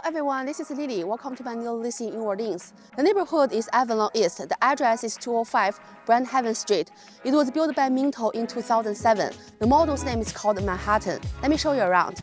everyone, this is Lily. Welcome to my new listing in Orleans. The neighborhood is Avalon East. The address is 205 BRANTHAVEN Street. It was built by Minto in 2007. The model's name is called Manhattan. Let me show you around.